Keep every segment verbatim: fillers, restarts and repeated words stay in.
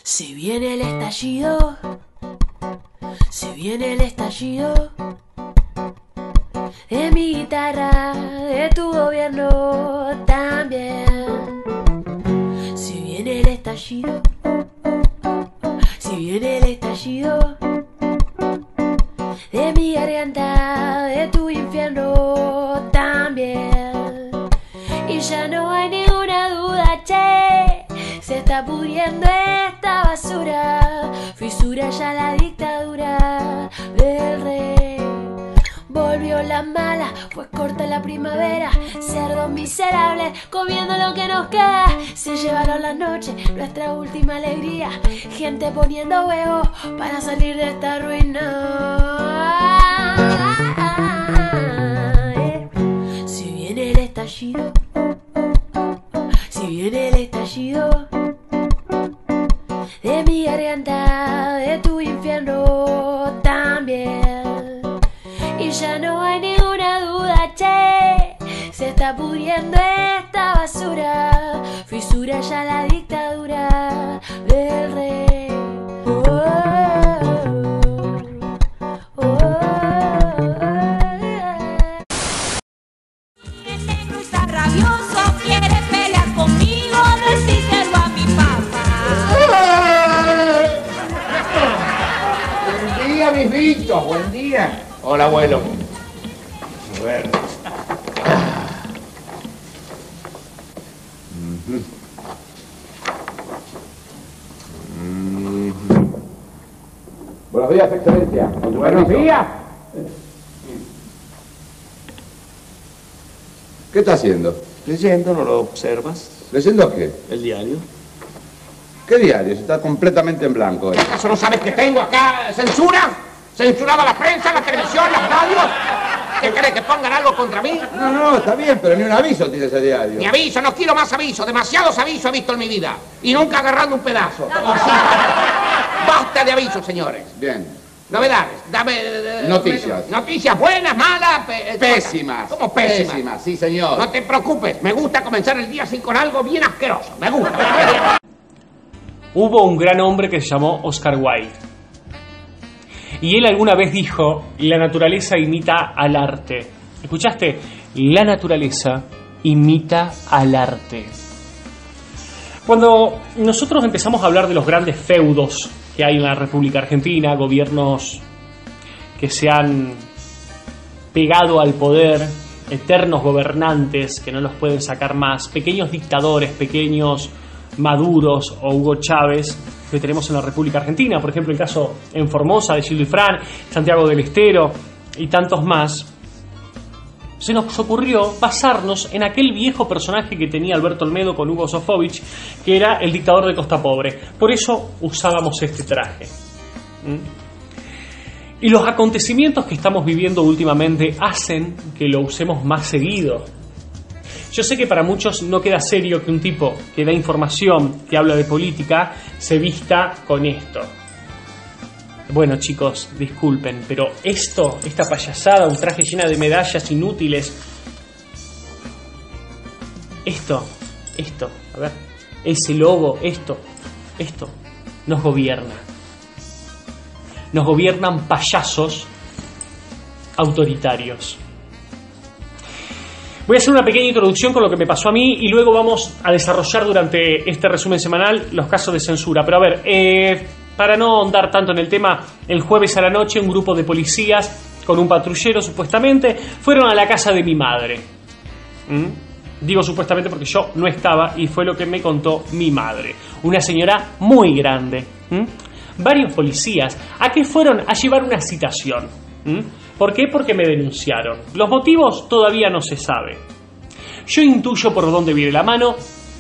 Si viene el estallido, si viene el estallido de mi guitarra, de tu gobierno también. Si viene el estallido, si viene el estallido de mi garganta, de tu infierno también. Y ya no hay ninguna duda, che, se está pudriendo esta basura, fisura ya la dictadura del rey. Volvió la mala, pues corta la primavera, cerdos miserables comiendo lo que nos queda. Se llevaron la noche, nuestra última alegría, gente poniendo huevos para salir de esta ruina. Si viene el estallido, si viene el estallido de mi garganta, de tu infierno también. Y ya no hay ninguna duda, che, se está pudriendo esta basura, fisura ya la dictadura del rey. Oh, oh, oh, oh. El negro está rabioso, quiere pelear conmigo, decíselo a mi papá. Buen día, mis bichos, buen día. Hola, abuelo. A ver. Buenos días, excelencia. Buenos días. ¿Qué está haciendo? Leyendo, ¿no lo observas? ¿Leyendo qué? El diario. ¿Qué diario? Está completamente en blanco. ¿Eh? ¿Acaso no sabes que tengo acá censura? ¿Censurada la prensa, la televisión, las radios? ¿Qué crees, que pongan algo contra mí? No, no, está bien, pero ni un aviso tiene ese diario. Ni aviso, no quiero más aviso. Demasiados avisos he visto en mi vida. Y nunca agarrando un pedazo. Así. Basta de avisos, señores. Bien. Novedades, dame... eh, Noticias. Noticias buenas, malas... pe- Pésimas. ¿Cómo pésimas? Pésimas, sí, señor. No te preocupes, me gusta comenzar el día así con algo bien asqueroso. Me gusta. Hubo un gran hombre que se llamó Oscar Wilde. Y él alguna vez dijo, la naturaleza imita al arte. ¿Escuchaste? La naturaleza imita al arte. Cuando nosotros empezamos a hablar de los grandes feudos que hay en la República Argentina, gobiernos que se han pegado al poder, eternos gobernantes que no los pueden sacar más, pequeños dictadores, pequeños Maduros o Hugo Chávez que tenemos en la República Argentina, por ejemplo el caso en Formosa de Gildo Ifrán, Santiago del Estero y tantos más, se nos ocurrió basarnos en aquel viejo personaje que tenía Alberto Olmedo con Hugo Sofovich, que era el dictador de Costa Pobre. Por eso usábamos este traje. ¿Mm? Y los acontecimientos que estamos viviendo últimamente hacen que lo usemos más seguido. Yo sé que para muchos no queda serio que un tipo que da información, que habla de política, se vista con esto. Bueno, chicos, disculpen, pero esto, esta payasada, un traje lleno de medallas inútiles, esto, esto, a ver, ese logo, esto, esto, nos gobierna. Nos gobiernan payasos autoritarios. Voy a hacer una pequeña introducción con lo que me pasó a mí y luego vamos a desarrollar durante este resumen semanal los casos de censura. Pero a ver, eh, para no ahondar tanto en el tema, el jueves a la noche un grupo de policías con un patrullero supuestamente fueron a la casa de mi madre. ¿Mm? Digo supuestamente porque yo no estaba y fue lo que me contó mi madre. Una señora muy grande. ¿Mm? Varios policías. ¿A qué fueron? A llevar una citación. ¿Mm? ¿Por qué? Porque me denunciaron. Los motivos todavía no se sabe. Yo intuyo por dónde viene la mano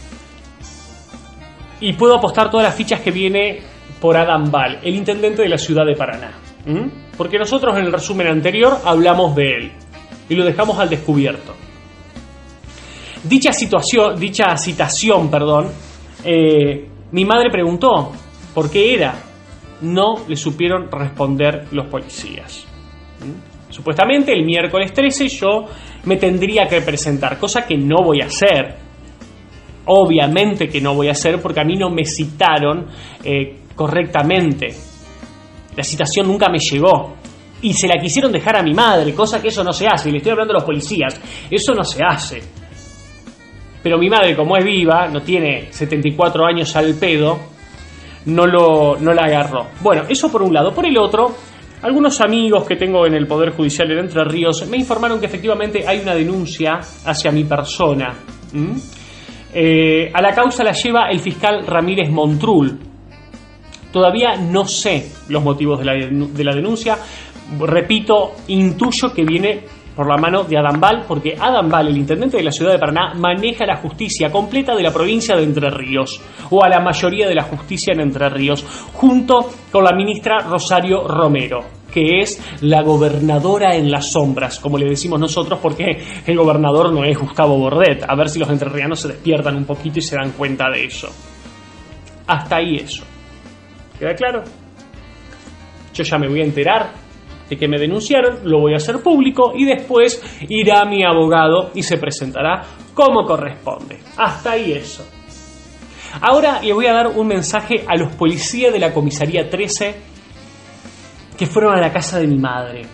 y puedo apostar todas las fichas que viene por Adam Ball, el intendente de la ciudad de Paraná. ¿Mm? Porque nosotros en el resumen anterior hablamos de él y lo dejamos al descubierto. Dicha situación, dicha citación, perdón, eh, mi madre preguntó por qué era. No le supieron responder los policías. Supuestamente el miércoles trece yo me tendría que presentar, cosa que no voy a hacer. Obviamente que no voy a hacer porque a mí no me citaron eh, correctamente. La citación nunca me llegó. Y se la quisieron dejar a mi madre, cosa que eso no se hace. Y le estoy hablando a los policías. Eso no se hace. Pero mi madre, como es viva, no tiene setenta y cuatro años al pedo, no, lo, no la agarró. Bueno, eso por un lado. Por el otro, algunos amigos que tengo en el Poder Judicial de Entre Ríos me informaron que efectivamente hay una denuncia hacia mi persona. ¿Mm? Eh, a la causa la lleva el fiscal Ramírez Montrul. Todavía no sé los motivos de la, de la denuncia. Repito, intuyo que viene por la mano de Adambal, porque Adambal, el intendente de la ciudad de Paraná, maneja la justicia completa de la provincia de Entre Ríos, o a la mayoría de la justicia en Entre Ríos, junto con la ministra Rosario Romero, que es la gobernadora en las sombras, como le decimos nosotros, porque el gobernador no es Gustavo Bordet. A ver si los entrerrianos se despiertan un poquito y se dan cuenta de eso. Hasta ahí eso. ¿Queda claro? Yo ya me voy a enterar de que me denunciaron, lo voy a hacer público y después irá mi abogado y se presentará como corresponde. Hasta ahí eso. Ahora le voy a dar un mensaje a los policías de la comisaría trece que fueron a la casa de mi madre.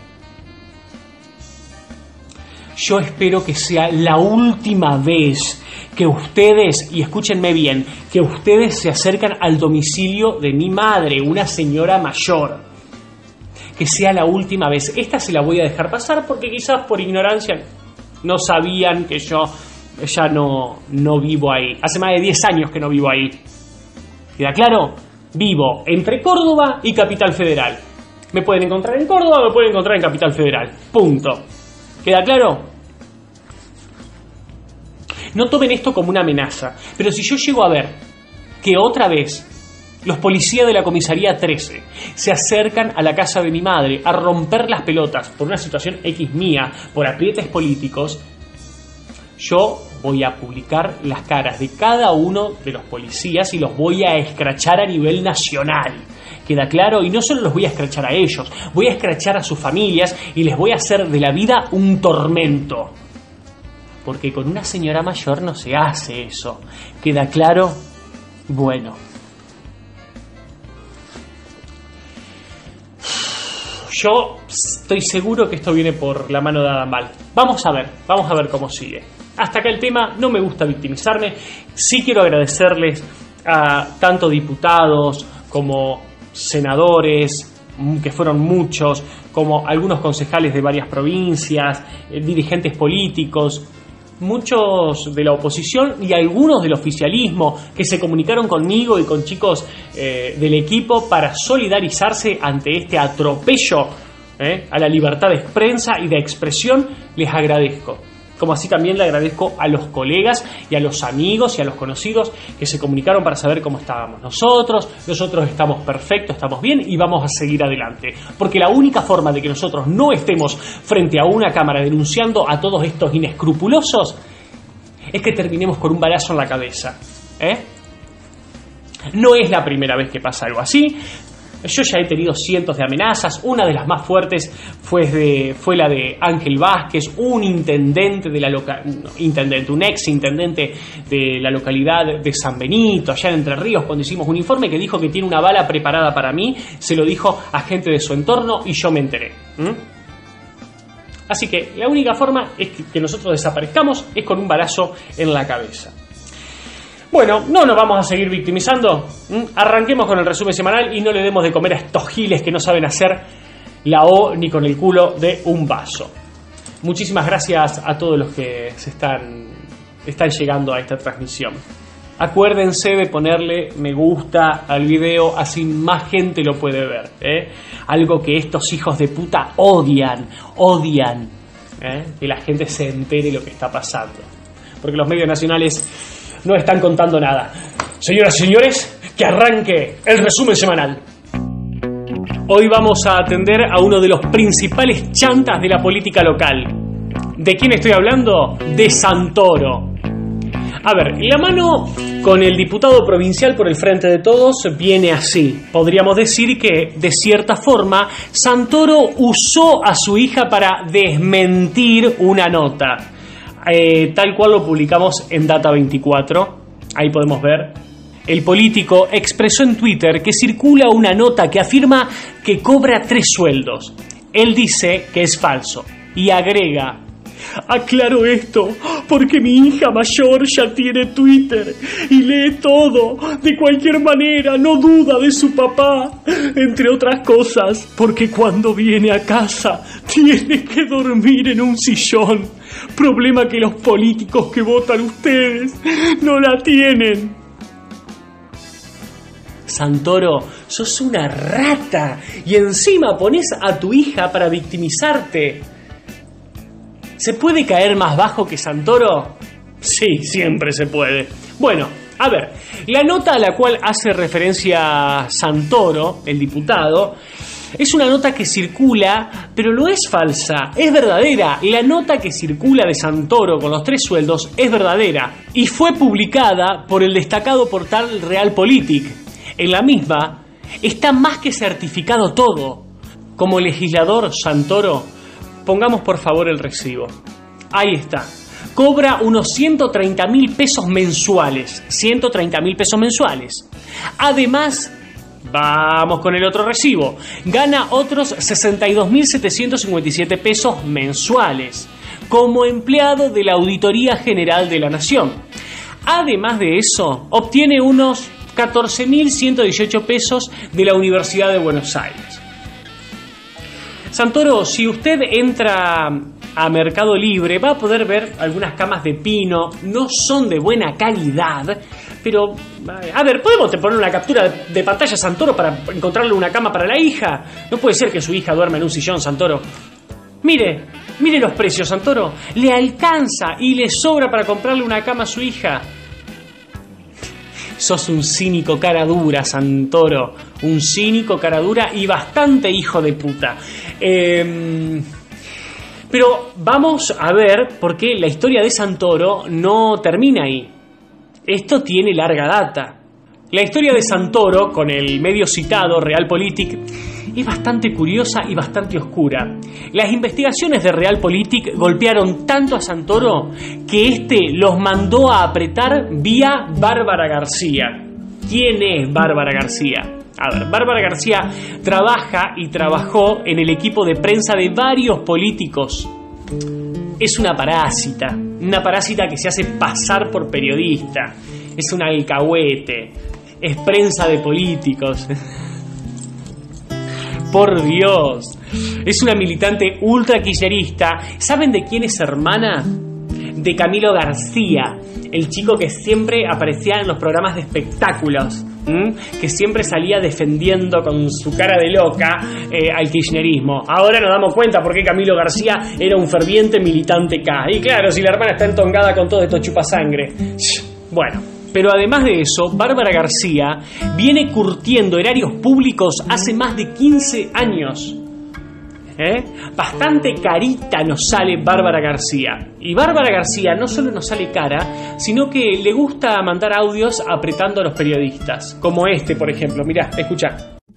Yo espero que sea la última vez que ustedes, y escúchenme bien, que ustedes se acercan al domicilio de mi madre, una señora mayor. Que sea la última vez. Esta se la voy a dejar pasar porque quizás por ignorancia no sabían que yo ya no, no vivo ahí. Hace más de diez años que no vivo ahí. ¿Queda claro? Vivo entre Córdoba y Capital Federal. Me pueden encontrar en Córdoba, me pueden encontrar en Capital Federal. Punto. ¿Queda claro? No tomen esto como una amenaza, pero si yo llego a ver que otra vez los policías de la comisaría trece se acercan a la casa de mi madre a romper las pelotas por una situación X mía, por aprietes políticos, yo voy a publicar las caras de cada uno de los policías y los voy a escrachar a nivel nacional. ¿Queda claro? Y no solo los voy a escrachar a ellos, voy a escrachar a sus familias y les voy a hacer de la vida un tormento. Porque con una señora mayor no se hace eso. ¿Queda claro? Bueno. Yo estoy seguro que esto viene por la mano de Adambal. Vamos a ver, vamos a ver cómo sigue. Hasta acá el tema, no me gusta victimizarme. Sí quiero agradecerles a tanto diputados como senadores, que fueron muchos, como algunos concejales de varias provincias, eh, dirigentes políticos, muchos de la oposición y algunos del oficialismo que se comunicaron conmigo y con chicos eh, del equipo para solidarizarse ante este atropello eh, a la libertad de prensa y de expresión. Les agradezco. Como así también le agradezco a los colegas y a los amigos y a los conocidos que se comunicaron para saber cómo estábamos nosotros. Nosotros estamos perfectos, estamos bien y vamos a seguir adelante. Porque la única forma de que nosotros no estemos frente a una cámara denunciando a todos estos inescrupulosos es que terminemos con un balazo en la cabeza. ¿Eh? No es la primera vez que pasa algo así. Yo ya he tenido cientos de amenazas. Una de las más fuertes fue, de, fue la de Ángel Vázquez, un intendente de la loca, no, intendente, un ex intendente de la localidad de San Benito, allá en Entre Ríos, cuando hicimos un informe que dijo que tiene una bala preparada para mí. Se lo dijo a gente de su entorno y yo me enteré. ¿Mm? Así que la única forma es que, que nosotros desaparezcamos es con un balazo en la cabeza. Bueno, no nos vamos a seguir victimizando. ¿Mm? Arranquemos con el resumen semanal y no le demos de comer a estos giles que no saben hacer la O ni con el culo de un vaso. Muchísimas gracias a todos los que se están, están llegando a esta transmisión. Acuérdense de ponerle me gusta al video, así más gente lo puede ver. ¿eh? Algo que estos hijos de puta odian, odian. ¿eh? Que la gente se entere lo que está pasando. Porque los medios nacionales no están contando nada. Señoras y señores, que arranque el resumen semanal. Hoy vamos a atender a uno de los principales chantas de la política local. ¿De quién estoy hablando? De Santoro. A ver, la mano con el diputado provincial por el Frente de Todos viene así. Podríamos decir que, de cierta forma, Santoro usó a su hija para desmentir una nota. Eh, tal cual lo publicamos en Data veinticuatro. ahí podemos ver, el político expresó en Twitter que circula una nota que afirma que cobra tres sueldos. Él dice que es falso y agrega: aclaro esto porque mi hija mayor ya tiene Twitter y lee todo. De cualquier manera, no duda de su papá, entre otras cosas, porque cuando viene a casa tiene que dormir en un sillón. Problema que los políticos que votan ustedes no la tienen. Santoro, sos una rata y encima pones a tu hija para victimizarte. ¿Se puede caer más bajo que Santoro? Sí, siempre se puede. Bueno, a ver, la nota a la cual hace referencia Santoro, el diputado, es una nota que circula, pero no es falsa, es verdadera. La nota que circula de Santoro con los tres sueldos es verdadera y fue publicada por el destacado portal Realpolitik. En la misma está más que certificado todo. Como legislador, Santoro, pongamos por favor el recibo. Ahí está. Cobra unos ciento treinta mil pesos mensuales. ciento treinta mil pesos mensuales. Además, vamos con el otro recibo. Gana otros sesenta y dos mil setecientos cincuenta y siete pesos mensuales como empleado de la Auditoría General de la Nación. Además de eso, obtiene unos catorce mil ciento dieciocho pesos de la Universidad de Buenos Aires. Santoro, si usted entra a Mercado Libre, va a poder ver algunas camas de pino. No son de buena calidad, pero a ver, ¿podemos poner una captura de pantalla, Santoro, para encontrarle una cama para la hija? No puede ser que su hija duerma en un sillón, Santoro. Mire, mire los precios, Santoro. Le alcanza y le sobra para comprarle una cama a su hija. Sos un cínico cara dura, Santoro. Un cínico cara dura y bastante hijo de puta. Eh, pero vamos a ver por qué la historia de Santoro no termina ahí. Esto tiene larga data. La historia de Santoro, con el medio citado Realpolitik, es bastante curiosa y bastante oscura. Las investigaciones de Realpolitik golpearon tanto a Santoro que este los mandó a apretar vía Bárbara García. ¿Quién es Bárbara García? A ver, Bárbara García trabaja y trabajó en el equipo de prensa de varios políticos. Es una parásita, una parásita que se hace pasar por periodista. Es un alcahuete, es prensa de políticos. Por Dios, es una militante ultra kirchnerista. ¿Saben de quién es hermana? De Camilo García, el chico que siempre aparecía en los programas de espectáculos, ¿m? que siempre salía defendiendo con su cara de loca eh, al kirchnerismo. Ahora nos damos cuenta por qué Camilo García era un ferviente militante K. Y claro, si la hermana está entongada con todo esto chupasangre. Bueno, pero además de eso, Bárbara García viene curtiendo erarios públicos hace más de quince años. ¿Eh? Bastante carita nos sale Bárbara García. Y Bárbara García no solo nos sale cara, sino que le gusta mandar audios apretando a los periodistas. Como este, por ejemplo. Mirá, escuchá.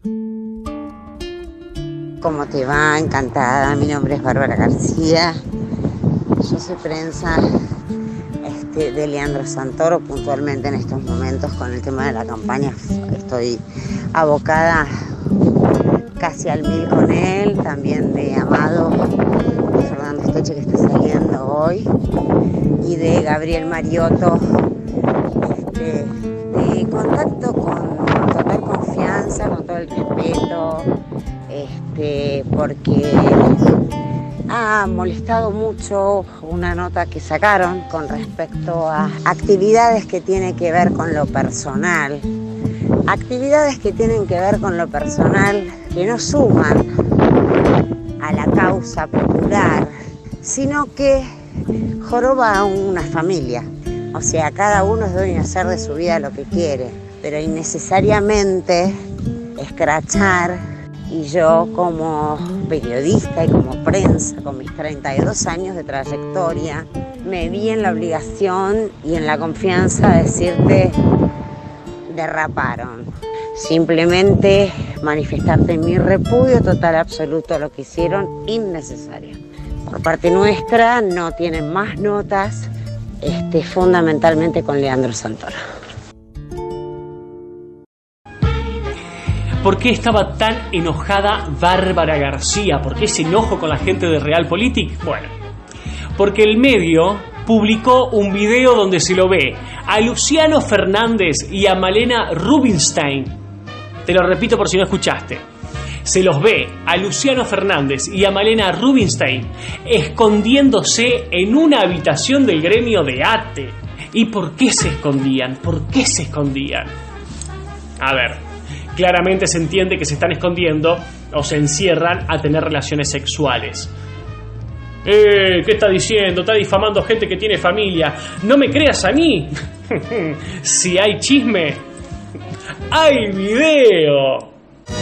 ¿Cómo te va? Encantada. Mi nombre es Bárbara García. Yo soy prensa este, de Leandro Santoro, puntualmente en estos momentos con el tema de la campaña. Estoy abocada casi al mil con él, también de Amado, de Fernando Esteche, que está saliendo hoy, y de Gabriel Mariotto, este, de contacto con total confianza, con todo el respeto, este, porque ha molestado mucho una nota que sacaron con respecto a actividades que tienen que ver con lo personal. Actividades que tienen que ver con lo personal, que no suman a la causa popular, sino que joroba a una familia. O sea, cada uno es dueño de hacer de su vida lo que quiere, pero innecesariamente escrachar. Y yo, como periodista y como prensa, con mis treinta y dos años de trayectoria, me vi en la obligación y en la confianza de decirte: derraparon. Simplemente manifestarte mi repudio total absoluto a lo que hicieron, innecesario. Por parte nuestra no tienen más notas, este, fundamentalmente con Leandro Santoro. ¿Por qué estaba tan enojada Bárbara García? ¿Por qué ese enojo con la gente de Realpolitik? Bueno, porque el medio publicó un video donde se lo ve a Luciano Fernández y a Malena Rubinstein. Te lo repito por si no escuchaste. Se los ve a Luciano Fernández y a Malena Rubinstein escondiéndose en una habitación del gremio de ATE. ¿Y por qué se escondían? ¿Por qué se escondían? A ver, claramente se entiende que se están escondiendo o se encierran a tener relaciones sexuales. Eh, ¿qué está diciendo? Está difamando gente que tiene familia. ¿No me creas a mí? Si hay chisme, hay video.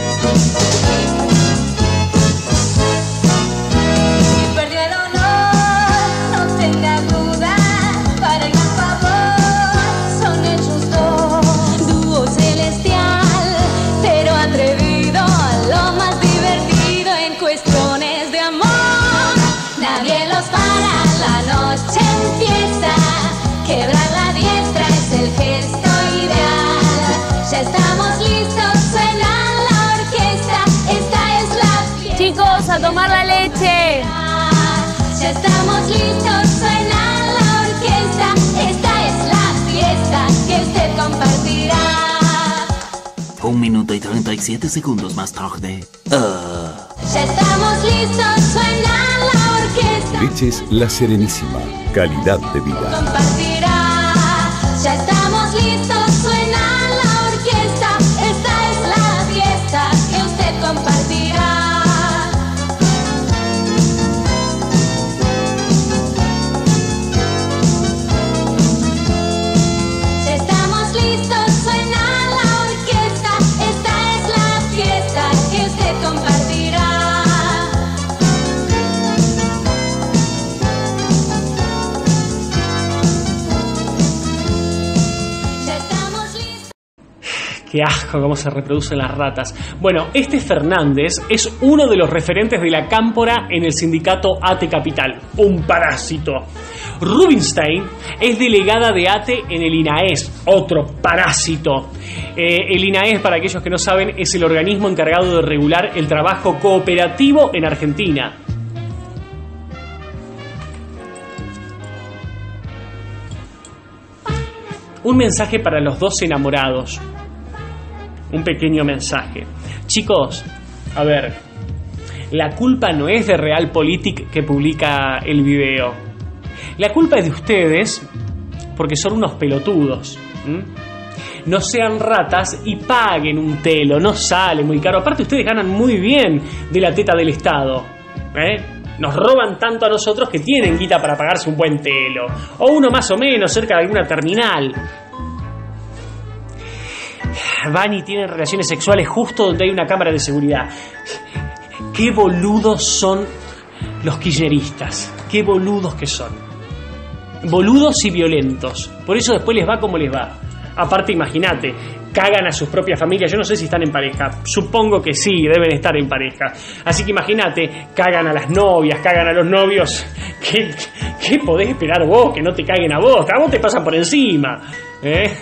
A tomar la leche. Ya estamos listos, suena la orquesta. Esta es la fiesta que usted compartirá. Un minuto y treinta y siete segundos más tarde. Uh. Ya estamos listos, suena la orquesta. Leches La Serenísima, calidad de vida. Compartirá. Ya estamos listos, suena la orquesta. Esta es la fiesta que usted compartirá. Qué asco cómo se reproducen las ratas. Bueno, este Fernández es uno de los referentes de la cámpora en el sindicato ATE Capital. Un parásito. Rubinstein es delegada de ATE en el INAES. Otro parásito. Eh, el INAES, para aquellos que no saben, es el organismo encargado de regular el trabajo cooperativo en Argentina. Un mensaje para los dos enamorados. Un pequeño mensaje. Chicos, a ver, la culpa no es de Realpolitik que publica el video. La culpa es de ustedes porque son unos pelotudos. ¿Mm? No sean ratas y paguen un telo, no sale muy caro. Aparte ustedes ganan muy bien de la teta del Estado. ¿Eh? Nos roban tanto a nosotros que tienen guita para pagarse un buen telo. O uno más o menos cerca de alguna terminal. Van y tienen relaciones sexuales justo donde hay una cámara de seguridad. Qué boludos son los kirchneristas. Qué boludos que son. Boludos y violentos. Por eso después les va como les va. Aparte, imagínate, cagan a sus propias familias. Yo no sé si están en pareja. Supongo que sí, deben estar en pareja. Así que imagínate, cagan a las novias, cagan a los novios. ¿Qué, qué podés esperar vos? Que no te caguen a vos. A vos te pasan por encima. ¿Eh?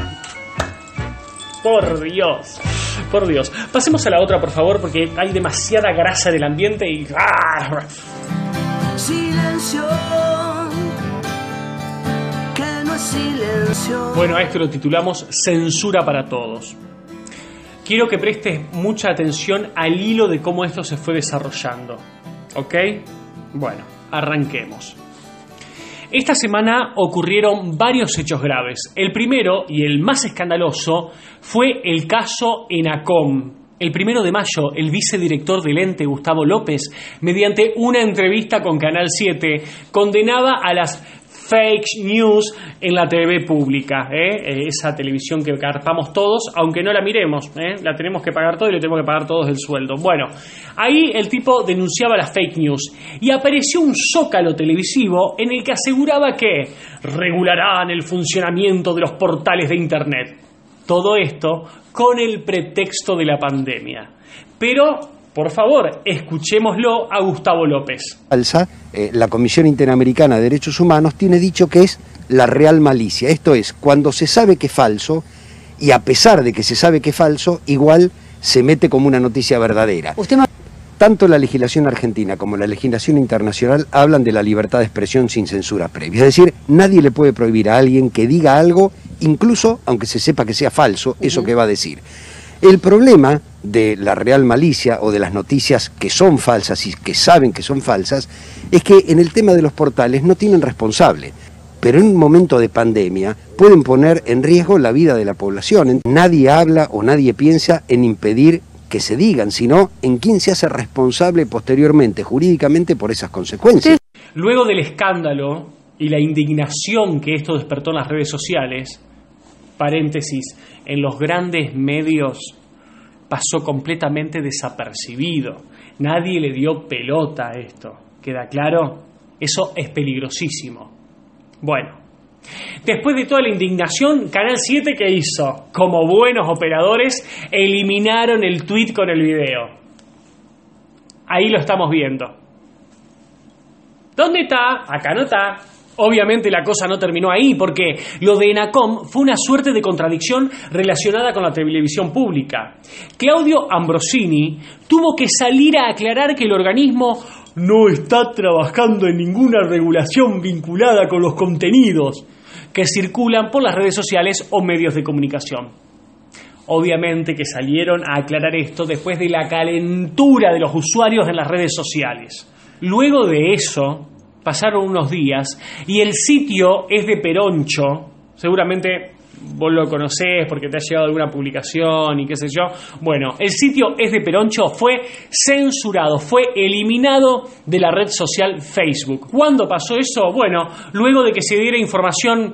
Por Dios, por Dios. Pasemos a la otra, por favor, porque hay demasiada grasa en el ambiente y... ¡ah! Silencio, que no es silencio. Bueno, a esto lo titulamos Censura para Todos. Quiero que prestes mucha atención al hilo de cómo esto se fue desarrollando. ¿Ok? Bueno, arranquemos. Esta semana ocurrieron varios hechos graves. El primero, y el más escandaloso, fue el caso ENACOM. El primero de mayo, el vicedirector del ente, Gustavo López, mediante una entrevista con Canal siete, condenaba a las fake news en la T V pública, ¿eh? Esa televisión que carpamos todos, aunque no la miremos, ¿eh? La tenemos que pagar todo y le tenemos que pagar todos el sueldo. Bueno, ahí el tipo denunciaba las fake news y apareció un zócalo televisivo en el que aseguraba que regularán el funcionamiento de los portales de internet. Todo esto con el pretexto de la pandemia. Pero... por favor, escuchémoslo a Gustavo López. Falsa, eh, la Comisión Interamericana de Derechos Humanos tiene dicho que es la real malicia. Esto es, cuando se sabe que es falso, y a pesar de que se sabe que es falso, igual se mete como una noticia verdadera. Usted me... Tanto la legislación argentina como la legislación internacional hablan de la libertad de expresión sin censura previa. Es decir, nadie le puede prohibir a alguien que diga algo, incluso aunque se sepa que sea falso, uh-huh. eso que va a decir. El problema de la real malicia o de las noticias que son falsas y que saben que son falsas es que en el tema de los portales no tienen responsable. Pero en un momento de pandemia pueden poner en riesgo la vida de la población. Nadie habla o nadie piensa en impedir que se digan, sino en quién se hace responsable posteriormente, jurídicamente, por esas consecuencias. Luego del escándalo y la indignación que esto despertó en las redes sociales, paréntesis, en los grandes medios pasó completamente desapercibido. Nadie le dio pelota a esto. ¿Queda claro? Eso es peligrosísimo. Bueno, después de toda la indignación, Canal siete, ¿qué hizo? Como buenos operadores, eliminaron el tweet con el video. Ahí lo estamos viendo. ¿Dónde está? Acá no está. Obviamente la cosa no terminó ahí, porque lo de ENACOM fue una suerte de contradicción relacionada con la televisión pública. Claudio Ambrosini tuvo que salir a aclarar que el organismo no está trabajando en ninguna regulación vinculada con los contenidos que circulan por las redes sociales o medios de comunicación. Obviamente que salieron a aclarar esto después de la calentura de los usuarios en las redes sociales. Luego de eso, pasaron unos días y el sitio Es de Peroncho, seguramente vos lo conocés porque te ha llegado alguna publicación y qué sé yo. Bueno, el sitio Es de Peroncho fue censurado, fue eliminado de la red social Facebook. ¿Cuándo pasó eso? Bueno, luego de que se diera información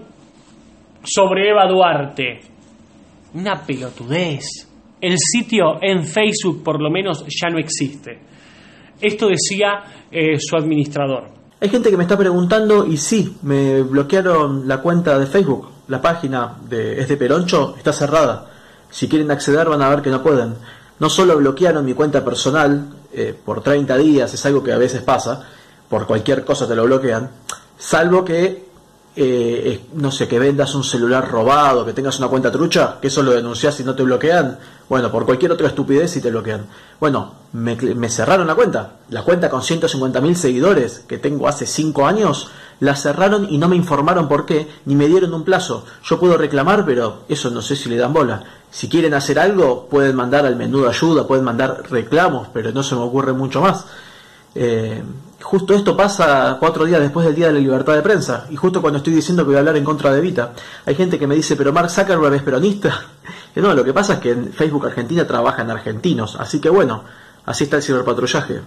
sobre Eva Duarte. Una pelotudez. El sitio en Facebook por lo menos ya no existe. Esto decía eh, su administrador. Hay gente que me está preguntando y sí, me bloquearon la cuenta de Facebook. La página de Es de Peroncho está cerrada. Si quieren acceder van a ver que no pueden. No solo bloquearon mi cuenta personal eh, por treinta días, es algo que a veces pasa, por cualquier cosa te lo bloquean, salvo que, eh, no sé, que vendas un celular robado, que tengas una cuenta trucha, que eso lo denunciás y no te bloquean. Bueno, por cualquier otra estupidez sí te bloquean. Bueno, me, me cerraron la cuenta. La cuenta con ciento cincuenta mil seguidores que tengo hace cinco años, la cerraron y no me informaron por qué, ni me dieron un plazo. Yo puedo reclamar, pero eso no sé si le dan bola. Si quieren hacer algo, pueden mandar al menú de ayuda, pueden mandar reclamos, pero no se me ocurre mucho más. Eh, justo esto pasa cuatro días después del Día de la Libertad de Prensa, y justo cuando estoy diciendo que voy a hablar en contra de Evita. Hay gente que me dice, pero Mark Zuckerberg es peronista. Y no, lo que pasa es que en Facebook Argentina trabajan argentinos, así que bueno, así está el ciberpatrullaje.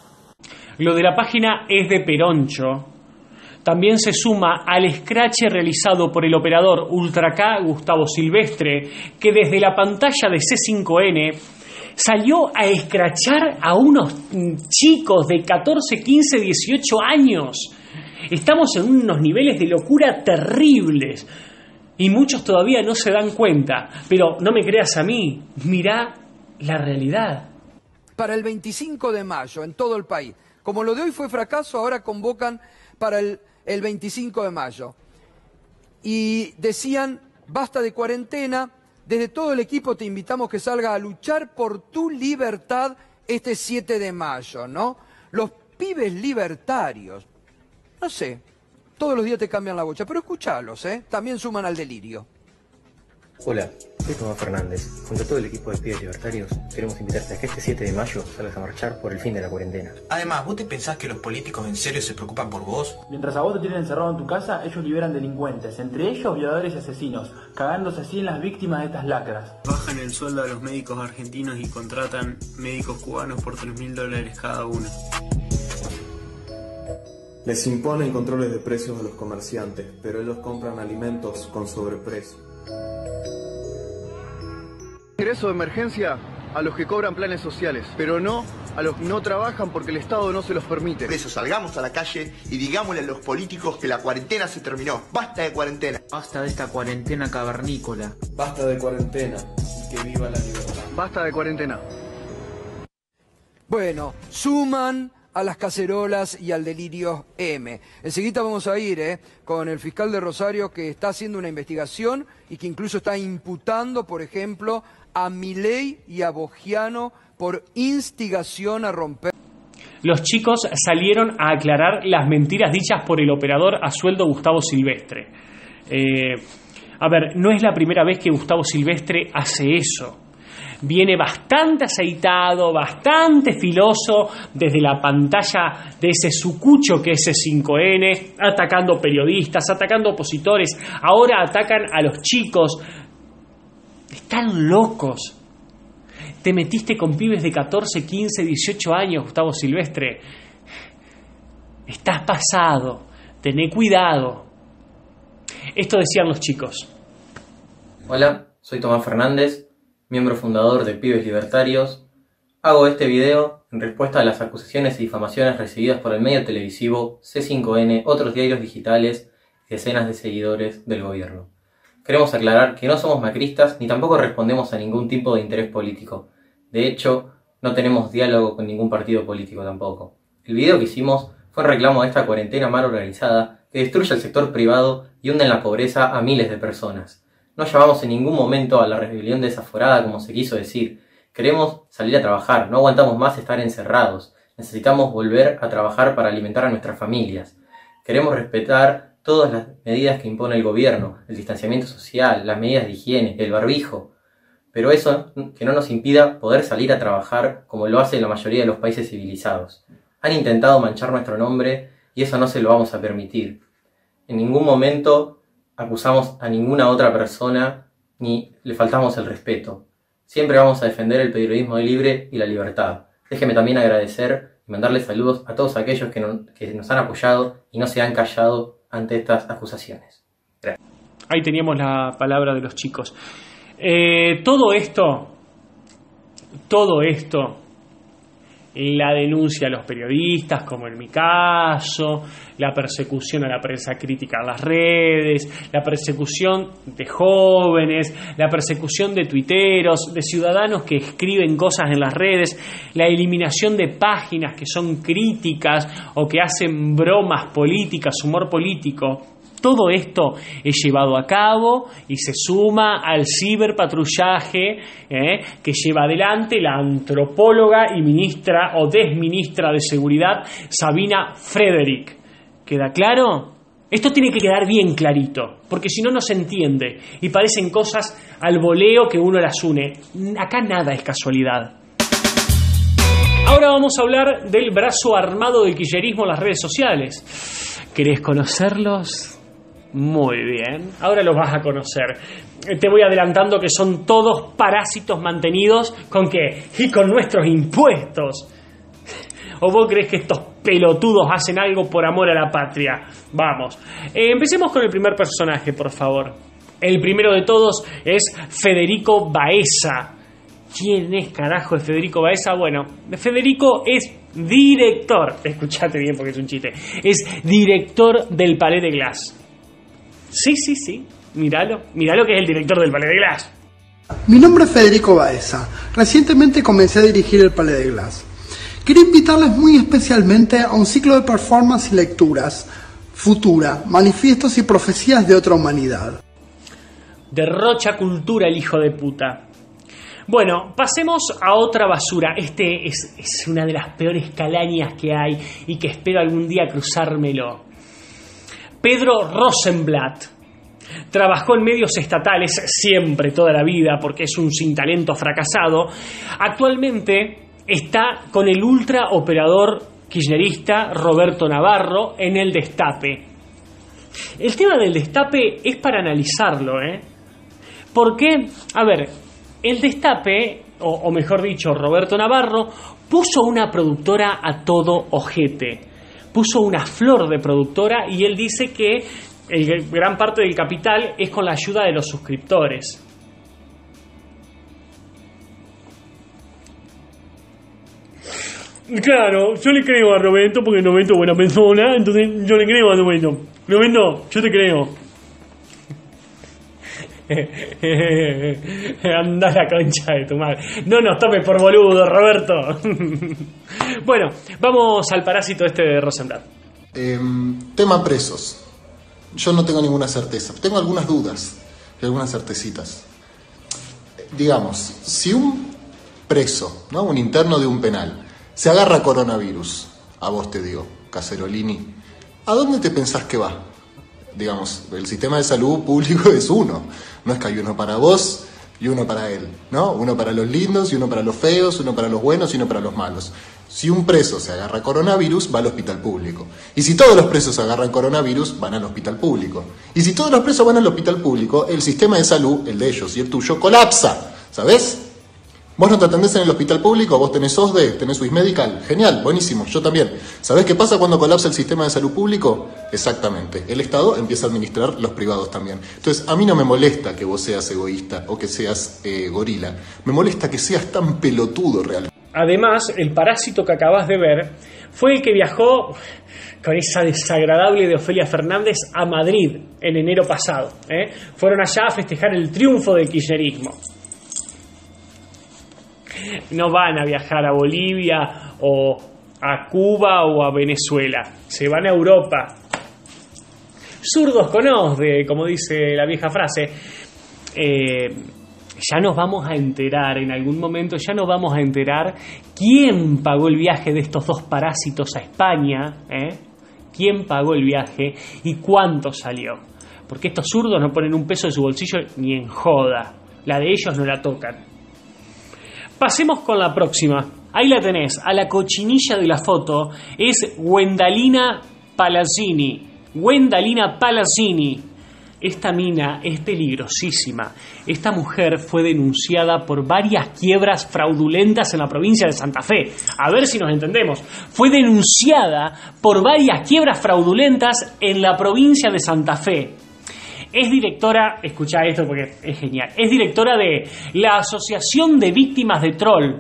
Lo de la página Es de Peroncho también se suma al escrache realizado por el operador Ultra K Gustavo Silvestre, que desde la pantalla de C cinco N salió a escrachar a unos chicos de catorce, quince, dieciocho años. Estamos en unos niveles de locura terribles y muchos todavía no se dan cuenta. Pero no me creas a mí, mirá la realidad. Para el veinticinco de mayo en todo el país. Como lo de hoy fue fracaso, ahora convocan para el, el veinticinco de mayo. Y decían, basta de cuarentena. Desde todo el equipo te invitamos que salgas a luchar por tu libertad este siete de mayo, ¿no? Los pibes libertarios, no sé, todos los días te cambian la bocha, pero escuchalos, ¿eh? También suman al delirio. Hola, soy Tomás Fernández. Junto a todo el equipo de pibes libertarios, queremos invitarte a que este siete de mayo salgas a marchar por el fin de la cuarentena. Además, ¿vos te pensás que los políticos en serio se preocupan por vos? Mientras a vos te tienen encerrado en tu casa, ellos liberan delincuentes, entre ellos violadores y asesinos, cagándose así en las víctimas de estas lacras. Bajan el sueldo a los médicos argentinos y contratan médicos cubanos por tres mil dólares cada uno. Les imponen controles de precios a los comerciantes, pero ellos compran alimentos con sobreprecio. Ingreso de emergencia a los que cobran planes sociales, pero no a los que no trabajan porque el Estado no se los permite. Por eso salgamos a la calle y digámosle a los políticos que la cuarentena se terminó. Basta de cuarentena. Basta de esta cuarentena cavernícola. Basta de cuarentena y que viva la libertad. Basta de cuarentena. Bueno, suman a las cacerolas y al delirio M. Enseguida vamos a ir eh, con el fiscal de Rosario que está haciendo una investigación y que incluso está imputando, por ejemplo, a Milei y a Bogiano por instigación a romper. Los chicos salieron a aclarar las mentiras dichas por el operador a sueldo Gustavo Silvestre. Eh, a ver, no es la primera vez que Gustavo Silvestre hace eso. Viene bastante aceitado, bastante filoso desde la pantalla de ese sucucho que es C cinco N, atacando periodistas, atacando opositores. Ahora atacan a los chicos. Están locos. Te metiste con pibes de catorce, quince, dieciocho años, Gustavo Silvestre. Estás pasado. Tené cuidado. Esto decían los chicos. Hola, soy Tomás Fernández, miembro fundador de Pibes Libertarios. Hago este video en respuesta a las acusaciones y difamaciones recibidas por el medio televisivo, C cinco N, otros diarios digitales y decenas de seguidores del gobierno. Queremos aclarar que no somos macristas ni tampoco respondemos a ningún tipo de interés político. De hecho, no tenemos diálogo con ningún partido político tampoco. El video que hicimos fue en reclamo de esta cuarentena mal organizada que destruye el sector privado y hunde en la pobreza a miles de personas. No llamamos en ningún momento a la rebelión desaforada como se quiso decir. Queremos salir a trabajar, no aguantamos más estar encerrados. Necesitamos volver a trabajar para alimentar a nuestras familias. Queremos respetar todas las medidas que impone el gobierno, el distanciamiento social, las medidas de higiene, el barbijo. Pero eso que no nos impida poder salir a trabajar como lo hace la mayoría de los países civilizados. Han intentado manchar nuestro nombre y eso no se lo vamos a permitir. En ningún momento acusamos a ninguna otra persona ni le faltamos el respeto. Siempre vamos a defender el periodismo libre y la libertad. Déjeme también agradecer y mandarles saludos a todos aquellos que, no, que nos han apoyado y no se han callado ante estas acusaciones. Gracias. Ahí teníamos la palabra de los chicos. Eh, todo esto, todo esto, la denuncia a los periodistas, como en mi caso, la persecución a la prensa crítica en las redes, la persecución de jóvenes, la persecución de tuiteros, de ciudadanos que escriben cosas en las redes, la eliminación de páginas que son críticas o que hacen bromas políticas, humor político. Todo esto es llevado a cabo y se suma al ciberpatrullaje eh, que lleva adelante la antropóloga y ministra o desministra de Seguridad Sabina Frederick. ¿Queda claro? Esto tiene que quedar bien clarito, porque si no, no se entiende y parecen cosas al voleo que uno las une. Acá nada es casualidad. Ahora vamos a hablar del brazo armado del kirchnerismo en las redes sociales. ¿Querés conocerlos? Muy bien, ahora los vas a conocer. Te voy adelantando que son todos parásitos mantenidos ¿con qué? Y con nuestros impuestos. ¿O vos crees que estos pelotudos hacen algo por amor a la patria? Vamos, eh, empecemos con el primer personaje, por favor. El primero de todos es Federico Baeza. ¿Quién es carajo de Federico Baeza? Bueno, Federico es director, escuchate bien porque es un chiste, es director del Palais de Glass. Sí, sí, sí, míralo, míralo que es el director del Palais de Glass. Mi nombre es Federico Baeza. Recientemente comencé a dirigir el Palais de Glass. Quería invitarles muy especialmente a un ciclo de performance y lecturas, Futura, manifiestos y profecías de otra humanidad. Derrocha cultura el hijo de puta. Bueno, pasemos a otra basura. Este es, es una de las peores calañas que hay y que espero algún día cruzármelo. Pedro Rosenblatt. Trabajó en medios estatales siempre, toda la vida, porque es un sin talento fracasado. Actualmente está con el ultra operador kirchnerista Roberto Navarro en el Destape. El tema del Destape es para analizarlo, ¿eh? ¿Por qué? A ver, el Destape, o, o mejor dicho, Roberto Navarro, puso una productora a todo ojete. Puso una flor de productora y él dice que el, gran parte del capital es con la ayuda de los suscriptores. Claro, yo le creo a Roberto porque Roberto es buena persona, entonces yo le creo a Roberto. Roberto, yo te creo. Anda a la concha de tu madre. No nos tomes por boludo, Roberto. Bueno, vamos al parásito este de Rosenblatt. Eh, tema presos. Yo no tengo ninguna certeza. Tengo algunas dudas y algunas certecitas. digamos, si un preso, ¿no? Un interno de un penal, se agarra coronavirus, a vos te digo, Caserolini, ¿a dónde te pensás que va? Digamos, el sistema de salud público es uno, no es que hay uno para vos y uno para él, ¿no? Uno para los lindos y uno para los feos, uno para los buenos y uno para los malos. Si un preso se agarra coronavirus, va al hospital público. Y si todos los presos agarran coronavirus, van al hospital público. Y si todos los presos van al hospital público, el sistema de salud, el de ellos y el tuyo, colapsa, ¿sabés? Vos no te atendés en el hospital público, vos tenés O S D E, tenés Swiss Medical, genial, buenísimo, yo también. ¿Sabés qué pasa cuando colapsa el sistema de salud público? Exactamente, el Estado empieza a administrar los privados también. Entonces, a mí no me molesta que vos seas egoísta o que seas eh, gorila, me molesta que seas tan pelotudo realmente. Además, el parásito que acabas de ver fue el que viajó con esa desagradable de Ofelia Fernández a Madrid en enero pasado, ¿eh? Fueron allá a festejar el triunfo del kirchnerismo. No van a viajar a Bolivia o a Cuba o a Venezuela, se van a Europa. Zurdos con os, de, como dice la vieja frase. Eh, ya nos vamos a enterar, en algún momento ya nos vamos a enterar quién pagó el viaje de estos dos parásitos a España, ¿eh? Quién pagó el viaje y cuánto salió. Porque estos zurdos no ponen un peso de su bolsillo ni en joda. La de ellos no la tocan. Pasemos con la próxima. Ahí la tenés, a la cochinilla de la foto es Gwendalina Palazzini. Gwendalina Palazzini. Esta mina es peligrosísima. Esta mujer fue denunciada por varias quiebras fraudulentas en la provincia de Santa Fe. A ver si nos entendemos. Fue denunciada por varias quiebras fraudulentas en la provincia de Santa Fe. Es directora, escuchá esto porque es genial, es directora de la Asociación de Víctimas de Troll.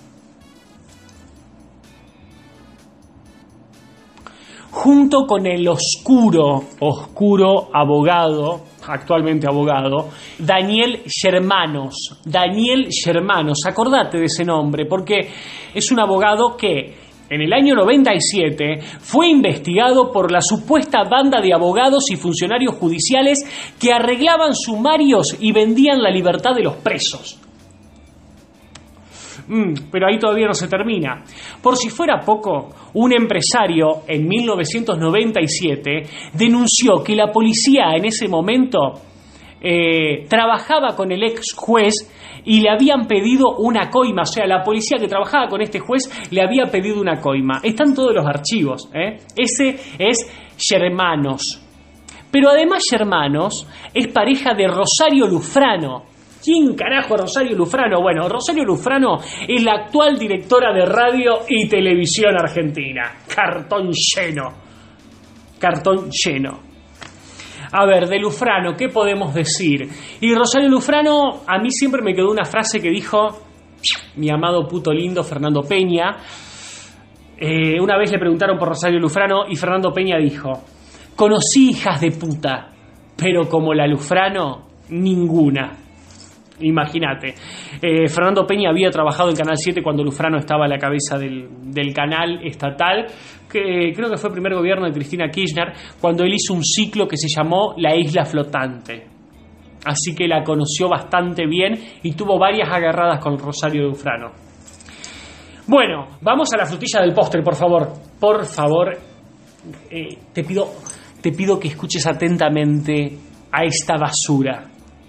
Junto con el oscuro, oscuro abogado, actualmente abogado, Daniel Germanos. Daniel Germanos, acordate de ese nombre, porque es un abogado que en el año noventa y siete fue investigado por la supuesta banda de abogados y funcionarios judiciales que arreglaban sumarios y vendían la libertad de los presos. Mm, pero ahí todavía no se termina. Por si fuera poco, un empresario en mil novecientos noventa y siete denunció que la policía en ese momento eh, trabajaba con el ex juez y le habían pedido una coima. O sea, la policía que trabajaba con este juez le había pedido una coima. Están todos los archivos, ¿eh? Ese es Germanos. Pero además Germanos es pareja de Rosario Lufrano. ¿Quién carajo es Rosario Lufrano? Bueno, Rosario Lufrano es la actual directora de radio y televisión argentina. Cartón lleno. Cartón lleno. A ver, de Lufrano, ¿qué podemos decir? Y Rosario Lufrano, a mí siempre me quedó una frase que dijo mi amado puto lindo Fernando Peña. Eh, una vez le preguntaron por Rosario Lufrano y Fernando Peña dijo: conocí hijas de puta, pero como la Lufrano, ninguna. Imagínate. eh, Fernando Peña había trabajado en Canal siete cuando Lufrano estaba a la cabeza del, del canal estatal, que creo que fue el primer gobierno de Cristina Kirchner, cuando él hizo un ciclo que se llamó La Isla Flotante. Así que la conoció bastante bien y tuvo varias agarradas con Rosario Lufrano. Bueno, vamos a la frutilla del postre, por favor. Por favor, eh, te pido, te pido que escuches atentamente a esta basura.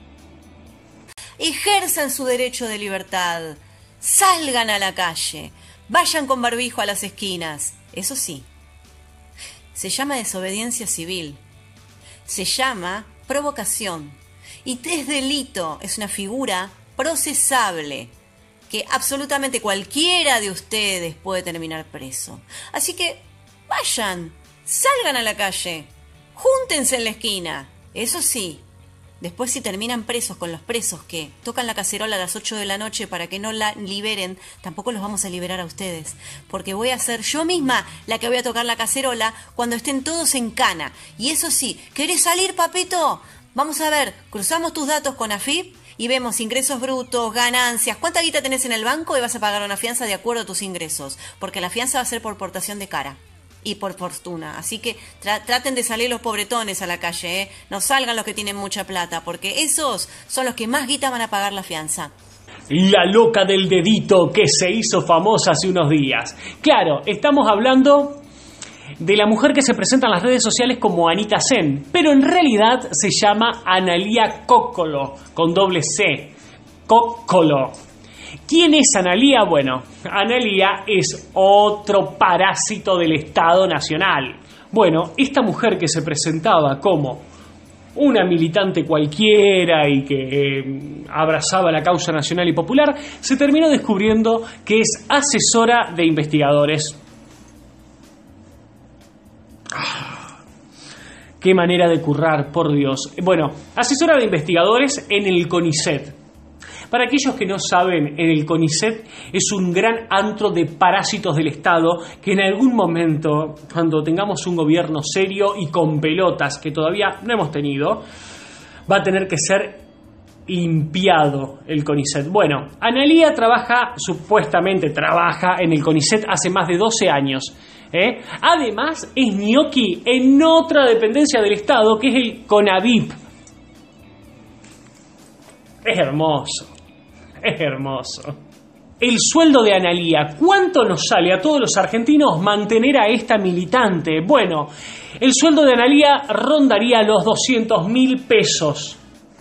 Ejerzan su derecho de libertad, salgan a la calle, vayan con barbijo a las esquinas. Eso sí, se llama desobediencia civil, se llama provocación y es delito, es una figura procesable que absolutamente cualquiera de ustedes puede terminar preso. Así que vayan, salgan a la calle, júntense en la esquina. Eso sí, después si terminan presos con los presos que tocan la cacerola a las ocho de la noche para que no la liberen, tampoco los vamos a liberar a ustedes, porque voy a ser yo misma la que voy a tocar la cacerola cuando estén todos en cana. Y eso sí, ¿querés salir, papito? Vamos a ver, cruzamos tus datos con A F I P y vemos ingresos brutos, ganancias, cuánta guita tenés en el banco y vas a pagar una fianza de acuerdo a tus ingresos, porque la fianza va a ser por portación de cara y por fortuna. Así que tra- traten de salir los pobretones a la calle, ¿eh? No salgan los que tienen mucha plata, porque esos son los que más guita van a pagar la fianza. La loca del dedito que se hizo famosa hace unos días. Claro, estamos hablando de la mujer que se presenta en las redes sociales como Anita Zen, pero en realidad se llama Analía Coccolo, con doble C. Coccolo. ¿Quién es Analía? Bueno, Analía es otro parásito del Estado Nacional. Bueno, esta mujer que se presentaba como una militante cualquiera y que eh, abrazaba la causa nacional y popular, se terminó descubriendo que es asesora de investigadores. Qué manera de currar, por Dios. Bueno, asesora de investigadores en el CONICET. Para aquellos que no saben, en el CONICET es un gran antro de parásitos del Estado que en algún momento, cuando tengamos un gobierno serio y con pelotas, que todavía no hemos tenido, va a tener que ser limpiado el CONICET. Bueno, Analía trabaja, supuestamente trabaja en el CONICET hace más de doce años. ¿eh? Además, es ñoqui en otra dependencia del Estado, que es el CONAVIP. Es hermoso. Es hermoso. El sueldo de Analía, ¿cuánto nos sale a todos los argentinos mantener a esta militante? Bueno, el sueldo de Analía rondaría los doscientos mil pesos.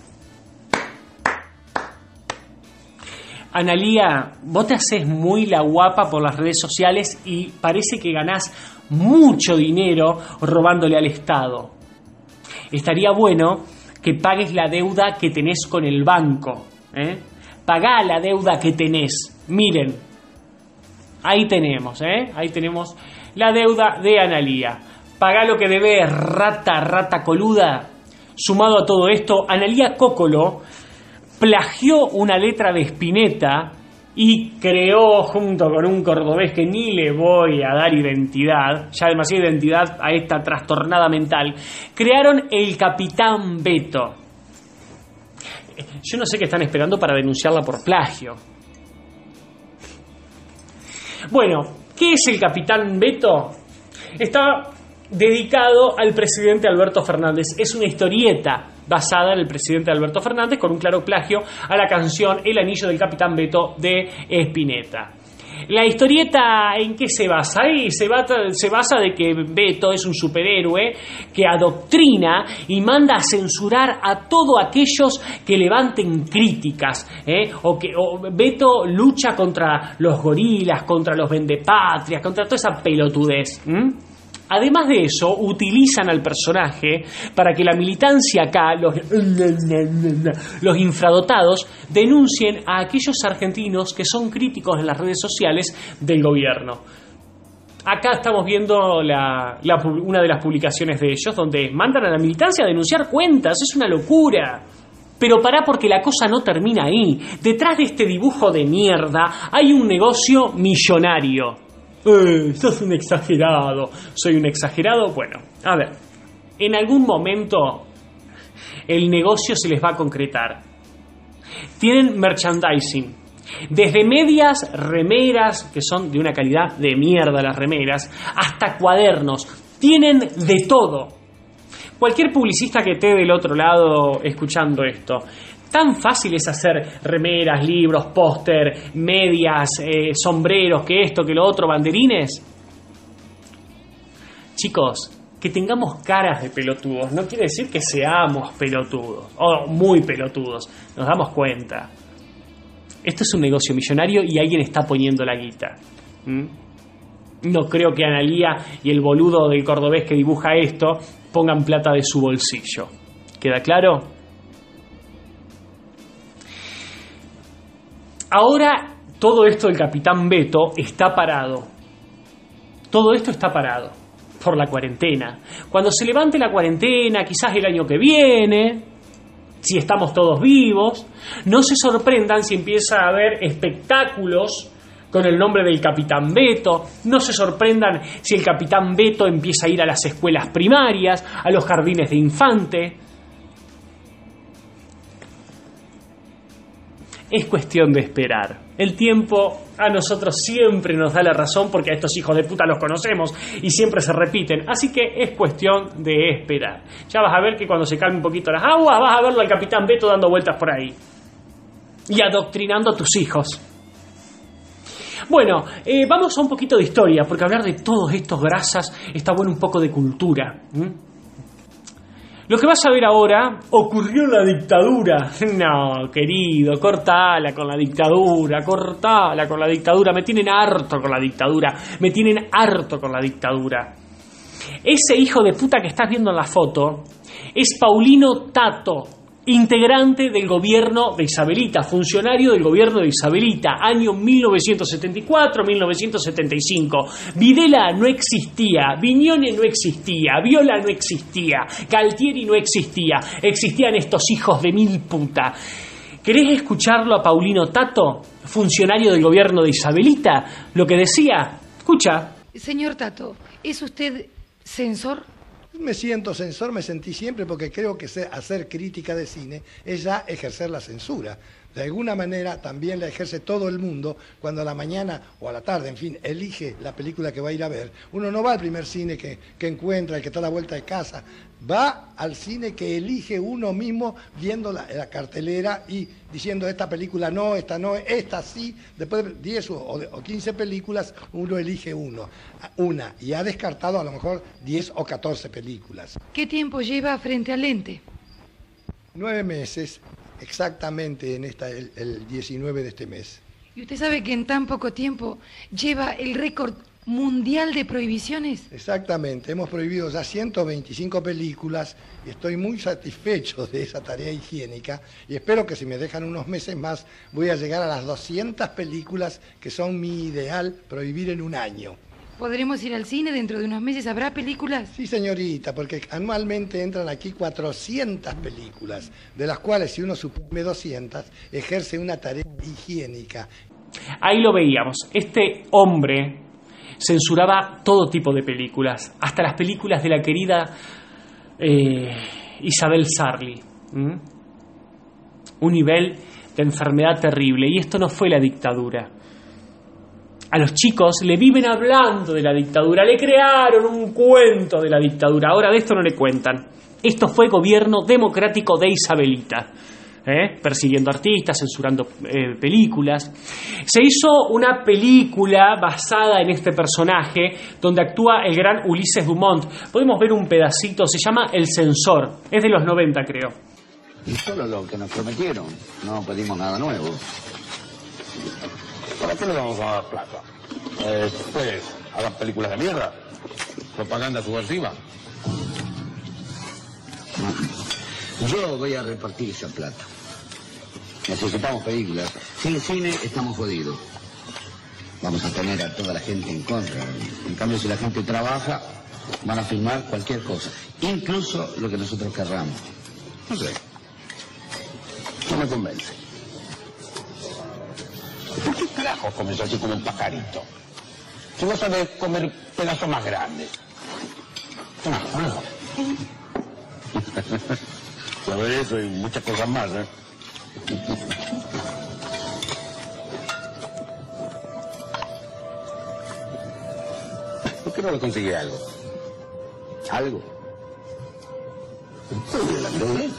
Analía, vos te haces muy la guapa por las redes sociales y parece que ganás mucho dinero robándole al Estado. Estaría bueno que pagues la deuda que tenés con el banco, ¿eh? Pagá la deuda que tenés. Miren, ahí tenemos, ¿eh? Ahí tenemos la deuda de Analía. Pagá lo que debes, rata, rata coluda. Sumado a todo esto, Analía Coccolo plagió una letra de Spinetta y creó, junto con un cordobés que ni le voy a dar identidad, ya demasiada identidad a esta trastornada mental, crearon el Capitán Beto. Yo no sé qué están esperando para denunciarla por plagio. Bueno, ¿qué es el Capitán Beto? Está dedicado al presidente Alberto Fernández. Es una historieta basada en el presidente Alberto Fernández con un claro plagio a la canción El anillo del Capitán Beto de Spinetta. La historieta, ¿en qué se basa? Ahí se basa, se basa de que Beto es un superhéroe que adoctrina y manda a censurar a todos aquellos que levanten críticas, ¿eh? o que o Beto lucha contra los gorilas, contra los vendepatrias, contra toda esa pelotudez. ¿Mm? Además de eso, utilizan al personaje para que la militancia acá, los, los infradotados, denuncien a aquellos argentinos que son críticos en las redes sociales del gobierno. Acá estamos viendo la, la, una de las publicaciones de ellos, donde mandan a la militancia a denunciar cuentas. Es una locura. Pero pará, porque la cosa no termina ahí. Detrás de este dibujo de mierda hay un negocio millonario. Eh, sos un exagerado. Soy un exagerado. Bueno, a ver, en algún momento el negocio se les va a concretar. Tienen merchandising, desde medias, remeras, que son de una calidad de mierda las remeras, hasta cuadernos. Tienen de todo. Cualquier publicista que esté del otro lado escuchando esto, tan fácil es hacer remeras, libros, póster, medias, eh, sombreros, que esto, que lo otro, banderines. Chicos, que tengamos caras de pelotudos no quiere decir que seamos pelotudos, o muy pelotudos, nos damos cuenta. Esto es un negocio millonario y alguien está poniendo la guita. ¿Mm? No creo que Analía y el boludo del cordobés que dibuja esto pongan plata de su bolsillo. ¿Queda claro? Ahora todo esto del Capitán Beto está parado. Todo esto está parado por la cuarentena. Cuando se levante la cuarentena, quizás el año que viene, si estamos todos vivos, no se sorprendan si empieza a haber espectáculos con el nombre del Capitán Beto. No se sorprendan si el Capitán Beto empieza a ir a las escuelas primarias, a los jardines de infante. Es cuestión de esperar. El tiempo a nosotros siempre nos da la razón, porque a estos hijos de puta los conocemos y siempre se repiten. Así que es cuestión de esperar. Ya vas a ver que cuando se calmen un poquito las aguas, vas a verlo al Capitán Beto dando vueltas por ahí. y adoctrinando a tus hijos. Bueno, eh, vamos a un poquito de historia, porque hablar de todos estos grasas está bueno un poco de cultura. ¿Mm? Lo que vas a ver ahora ocurrió en la dictadura. No, querido, cortala con la dictadura, cortala con la dictadura. Me tienen harto con la dictadura, me tienen harto con la dictadura. Ese hijo de puta que estás viendo en la foto es Paulino Tato, integrante del gobierno de Isabelita, funcionario del gobierno de Isabelita, año mil novecientos setenta y cuatro a mil novecientos setenta y cinco. Videla no existía, Viñone no existía, Viola no existía, Galtieri no existía, existían estos hijos de mil puta. ¿Querés escucharlo a Paulino Tato, funcionario del gobierno de Isabelita? Lo que decía, escucha. Señor Tato, ¿es usted censor? Me siento censor, me sentí siempre, porque creo que hacer crítica de cine es ya ejercer la censura. De alguna manera también la ejerce todo el mundo cuando a la mañana o a la tarde, en fin, elige la película que va a ir a ver. Uno no va al primer cine que, que encuentra, el que está a la vuelta de casa. Va al cine que elige uno mismo viendo la, la cartelera y diciendo esta película no, esta no, esta sí. Después de diez o, o quince películas uno elige uno, una y ha descartado a lo mejor diez o catorce películas. ¿Qué tiempo lleva frente al lente? Nueve meses. Exactamente en esta, el, el diecinueve de este mes. ¿Y usted sabe que en tan poco tiempo lleva el récord mundial de prohibiciones? Exactamente, hemos prohibido ya ciento veinticinco películas y estoy muy satisfecho de esa tarea higiénica y espero que si me dejan unos meses más voy a llegar a las doscientas películas que son mi ideal prohibir en un año. ¿Podremos ir al cine dentro de unos meses? ¿Habrá películas? Sí, señorita, porque anualmente entran aquí cuatrocientas películas, de las cuales si uno suprime doscientas, ejerce una tarea higiénica. Ahí lo veíamos. Este hombre censuraba todo tipo de películas, hasta las películas de la querida eh, Isabel Sarli. ¿Mm? Un nivel de enfermedad terrible. Y esto no fue la dictadura. A los chicos le viven hablando de la dictadura, le crearon un cuento de la dictadura, ahora de esto no le cuentan. Esto fue gobierno democrático de Isabelita, ¿eh? Persiguiendo artistas, censurando eh, películas. Se hizo una película basada en este personaje, donde actúa el gran Ulises Dumont. Podemos ver un pedacito, se llama El Censor, es de los noventa creo. Y solo lo que nos prometieron, no pedimos nada nuevo. ¿Para qué le vamos a dar plata? Eh, pues, hagan películas de mierda. Propaganda subversiva. Yo voy a repartir esa plata. Necesitamos películas. Sin cine estamos jodidos. Vamos a tener a toda la gente en contra. En cambio, si la gente trabaja, van a filmar cualquier cosa. Incluso lo que nosotros querramos. No sé. No me convence. ¿Por qué carajos comes así como un pajarito? Si vos sabés comer pedazos más grandes. No, no. Saber eso y muchas cosas más, ¿eh? ¿Por qué no lo consigue algo? ¿Algo? Estoy hablando bien.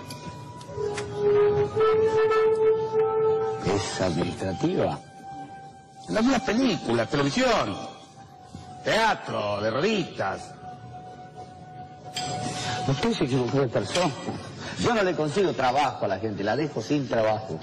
Es administrativa. En las mismas películas, televisión, teatro, de revistas. Usted se equivocó de persona. Yo no le consigo trabajo a la gente, la dejo sin trabajo.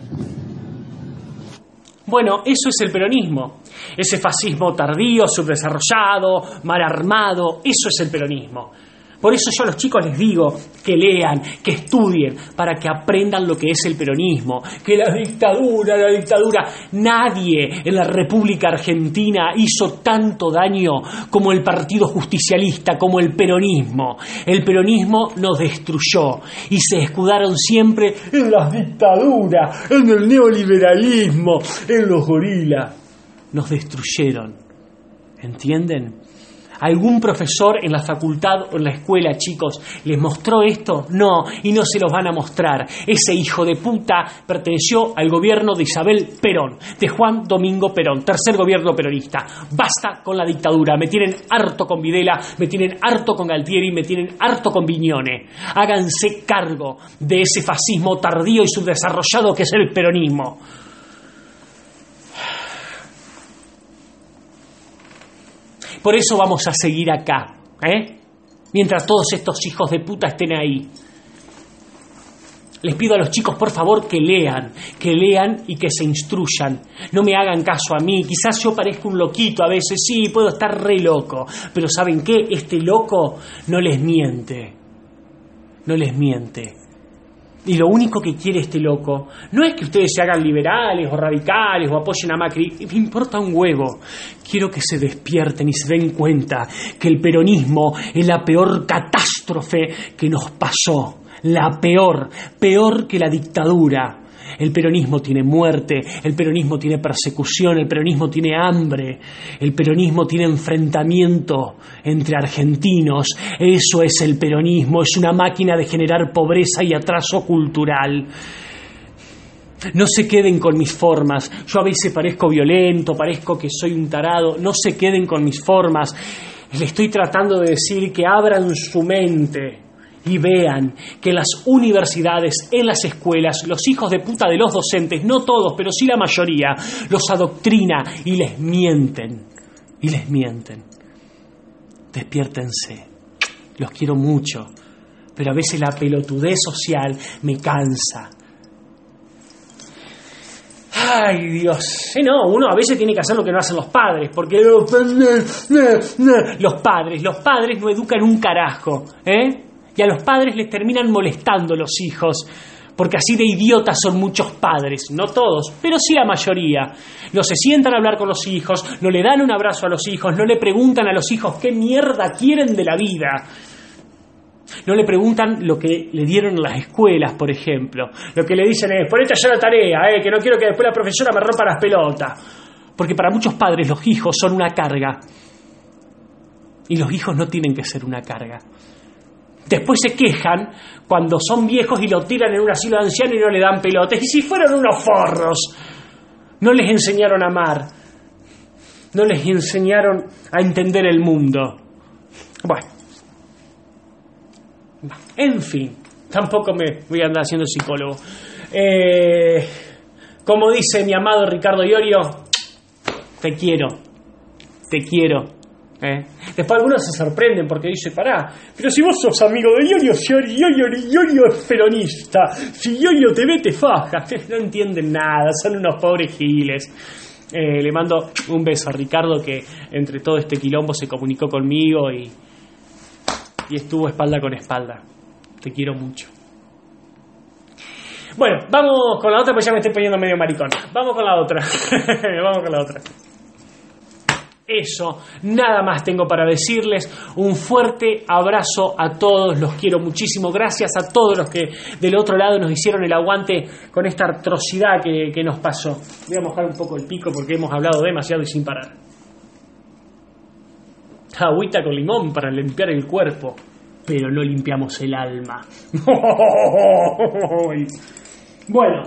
Bueno, eso es el peronismo. Ese fascismo tardío, subdesarrollado, mal armado, eso es el peronismo. Por eso yo a los chicos les digo que lean, que estudien, para que aprendan lo que es el peronismo, que la dictadura, la dictadura, nadie en la República Argentina hizo tanto daño como el Partido Justicialista, como el peronismo. El peronismo nos destruyó y se escudaron siempre en las dictaduras, en el neoliberalismo, en los gorilas. Nos destruyeron, ¿entienden? ¿Algún profesor en la facultad o en la escuela, chicos, les mostró esto? No, y no se los van a mostrar. Ese hijo de puta perteneció al gobierno de Isabel Perón, de Juan Domingo Perón, tercer gobierno peronista. Basta con la dictadura. Me tienen harto con Videla, me tienen harto con Galtieri, me tienen harto con Viñone. Háganse cargo de ese fascismo tardío y subdesarrollado que es el peronismo. Por eso vamos a seguir acá, ¿eh? Mientras todos estos hijos de puta estén ahí. Les pido a los chicos, por favor, que lean, que lean y que se instruyan. No me hagan caso a mí. Quizás yo parezco un loquito a veces, sí, puedo estar re loco. Pero ¿saben qué? Este loco no les miente. No les miente. Y lo único que quiere este loco no es que ustedes se hagan liberales o radicales o apoyen a Macri. Me importa un huevo. Quiero que se despierten y se den cuenta que el peronismo es la peor catástrofe que nos pasó. La peor, peor que la dictadura. El peronismo tiene muerte, el peronismo tiene persecución, el peronismo tiene hambre, el peronismo tiene enfrentamiento entre argentinos. Eso es el peronismo, es una máquina de generar pobreza y atraso cultural. No se queden con mis formas. Yo a veces parezco violento, parezco que soy un tarado. No se queden con mis formas. Le estoy tratando de decir que abran su mente y vean que en las universidades, en las escuelas, los hijos de puta de los docentes, no todos, pero sí la mayoría, los adoctrina y les mienten. Y les mienten. Despiértense. Los quiero mucho. Pero a veces la pelotudez social me cansa. Ay, Dios. Sí, no, uno a veces tiene que hacer lo que no hacen los padres, porque los padres, los padres no educan un carajo, ¿eh? Y a los padres les terminan molestando los hijos, porque así de idiotas son muchos padres, no todos, pero sí la mayoría. No se sientan a hablar con los hijos, no le dan un abrazo a los hijos, no le preguntan a los hijos qué mierda quieren de la vida. No le preguntan lo que le dieron en las escuelas, por ejemplo. Lo que le dicen es, ponete allá la tarea, eh, que no quiero que después la profesora me rompa las pelotas. Porque para muchos padres los hijos son una carga. Y los hijos no tienen que ser una carga. Después se quejan cuando son viejos y lo tiran en un asilo de ancianos y no le dan pelotas. Y si fueron unos forros, no les enseñaron a amar, no les enseñaron a entender el mundo. Bueno, en fin, tampoco me voy a andar haciendo psicólogo. Eh, como dice mi amado Ricardo Iorio, te quiero, te quiero. ¿Eh? Después algunos se sorprenden porque dicen, pará, pero si vos sos amigo de Iorio, si Iorio, Iorio es peronista, si Iorio te ve te faja. No entienden nada, son unos pobres giles. Eh, le mando un beso a Ricardo, que entre todo este quilombo se comunicó conmigo y, y estuvo espalda con espalda. Te quiero mucho. Bueno, vamos con la otra, pues ya me estoy poniendo medio maricón. Vamos con la otra. Vamos con la otra. Eso, nada más tengo para decirles. Un fuerte abrazo a todos, los quiero muchísimo. Gracias a todos los que del otro lado nos hicieron el aguante con esta atrocidad que, que nos pasó. Voy a mojar un poco el pico porque hemos hablado demasiado y sin parar. Agüita con limón para limpiar el cuerpo, pero no limpiamos el alma. Bueno,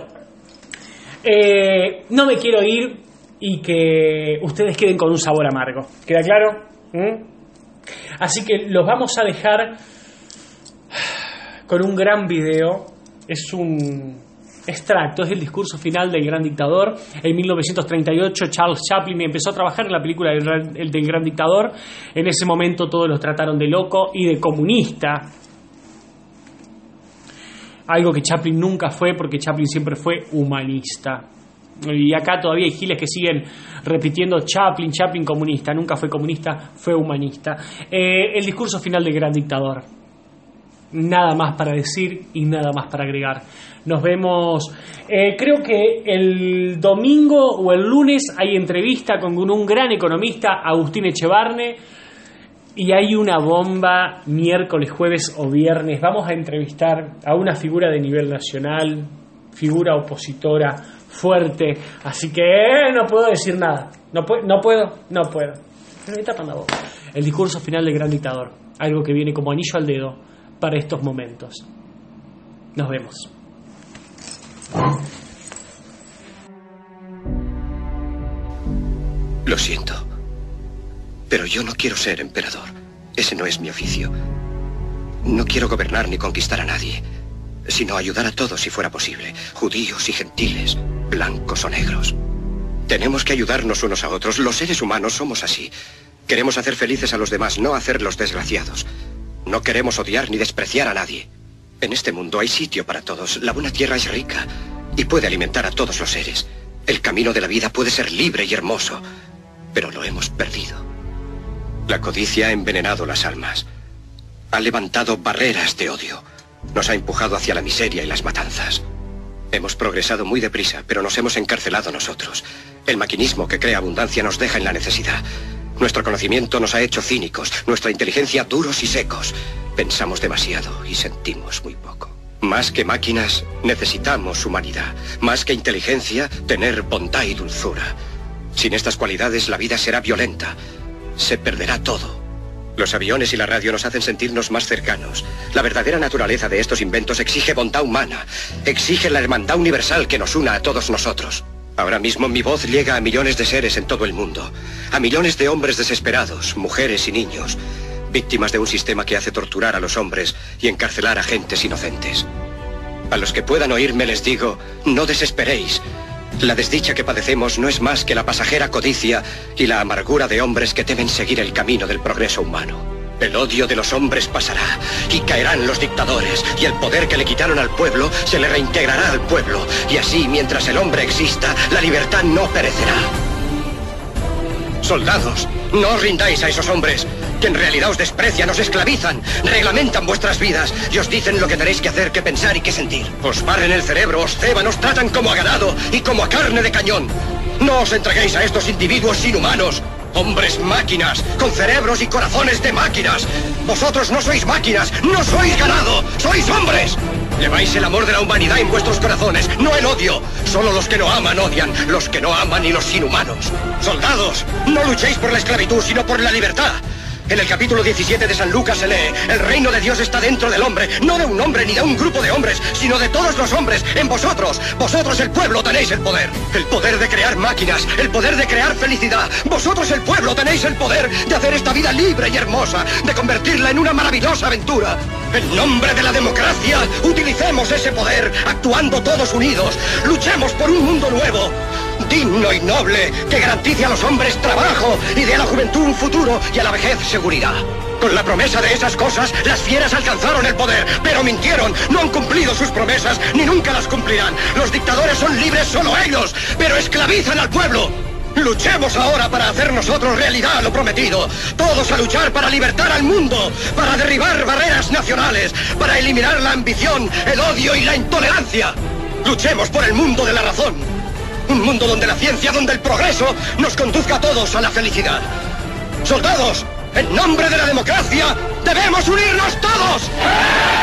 eh, no me quiero ir y que ustedes queden con un sabor amargo. ¿Queda claro? ¿Mm? Así que los vamos a dejar con un gran video. Es un extracto, es el discurso final del gran dictador. En mil novecientos treinta y ocho Charles Chaplin empezó a trabajar en la película del gran, del gran dictador. En ese momento todos los trataron de loco y de comunista. Algo que Chaplin nunca fue, porque Chaplin siempre fue humanista. Y acá todavía hay giles que siguen repitiendo Chaplin, Chaplin comunista. Nunca fue comunista, fue humanista. Eh, el discurso final del gran dictador. Nada más para decir y nada más para agregar. Nos vemos, eh, creo que el domingo o el lunes hay entrevista con un gran economista, Agustín Echevarne. Y hay una bomba miércoles, jueves o viernes. Vamos a entrevistar a una figura de nivel nacional, figura opositora fuerte, así que no puedo decir nada, no, pu- no puedo, no puedo. Me tapan la boca. El discurso final del gran dictador. Algo que viene como anillo al dedo para estos momentos. Nos vemos. Lo siento, pero yo no quiero ser emperador. Ese no es mi oficio. No quiero gobernar ni conquistar a nadie, sino ayudar a todos si fuera posible, judíos y gentiles, blancos o negros. Tenemos que ayudarnos unos a otros. Los seres humanos somos así. Queremos hacer felices a los demás, no hacerlos desgraciados. No queremos odiar ni despreciar a nadie. En este mundo hay sitio para todos. La buena tierra es rica y puede alimentar a todos los seres. El camino de la vida puede ser libre y hermoso, pero lo hemos perdido. La codicia ha envenenado las almas. Ha levantado barreras de odio. Nos ha empujado hacia la miseria y las matanzas. Hemos progresado muy deprisa, pero nos hemos encarcelado nosotros. El maquinismo que crea abundancia nos deja en la necesidad. Nuestro conocimiento nos ha hecho cínicos, nuestra inteligencia duros y secos. Pensamos demasiado y sentimos muy poco. Más que máquinas, necesitamos humanidad. Más que inteligencia, tener bondad y dulzura. Sin estas cualidades, la vida será violenta. Se perderá todo. Los aviones y la radio nos hacen sentirnos más cercanos. La verdadera naturaleza de estos inventos exige bondad humana. Exige la hermandad universal que nos una a todos nosotros. Ahora mismo mi voz llega a millones de seres en todo el mundo. A millones de hombres desesperados, mujeres y niños, víctimas de un sistema que hace torturar a los hombres y encarcelar a gentes inocentes. A los que puedan oírme les digo, no desesperéis. La desdicha que padecemos no es más que la pasajera codicia y la amargura de hombres que temen seguir el camino del progreso humano. El odio de los hombres pasará y caerán los dictadores, y el poder que le quitaron al pueblo se le reintegrará al pueblo, y así, mientras el hombre exista, la libertad no perecerá. Soldados, no os rindáis a esos hombres, que en realidad os desprecian, os esclavizan, reglamentan vuestras vidas y os dicen lo que tenéis que hacer, que pensar y que sentir. Os barren el cerebro, os ceban, os tratan como a ganado y como a carne de cañón. No os entreguéis a estos individuos inhumanos. Hombres máquinas, con cerebros y corazones de máquinas. Vosotros no sois máquinas, no sois ganado, sois hombres. Lleváis el amor de la humanidad en vuestros corazones, no el odio. Solo los que no aman odian, los que no aman y los inhumanos. Soldados, no luchéis por la esclavitud, sino por la libertad. En el capítulo diecisiete de San Lucas se lee, el reino de Dios está dentro del hombre, no de un hombre ni de un grupo de hombres, sino de todos los hombres, en vosotros. Vosotros el pueblo tenéis el poder. El poder de crear máquinas, el poder de crear felicidad. Vosotros el pueblo tenéis el poder de hacer esta vida libre y hermosa, de convertirla en una maravillosa aventura. En nombre de la democracia, utilicemos ese poder, actuando todos unidos. Luchemos por un mundo nuevo, digno y noble, que garantice a los hombres trabajo y dé a la juventud un futuro y a la vejez seguridad. Con la promesa de esas cosas, las fieras alcanzaron el poder, pero mintieron, no han cumplido sus promesas, ni nunca las cumplirán. Los dictadores son libres solo ellos, pero esclavizan al pueblo. Luchemos ahora para hacer nosotros realidad lo prometido. Todos a luchar para libertar al mundo, para derribar barreras nacionales, para eliminar la ambición, el odio y la intolerancia. Luchemos por el mundo de la razón. Un mundo donde la ciencia, donde el progreso nos conduzca a todos a la felicidad. Soldados, en nombre de la democracia, debemos unirnos todos.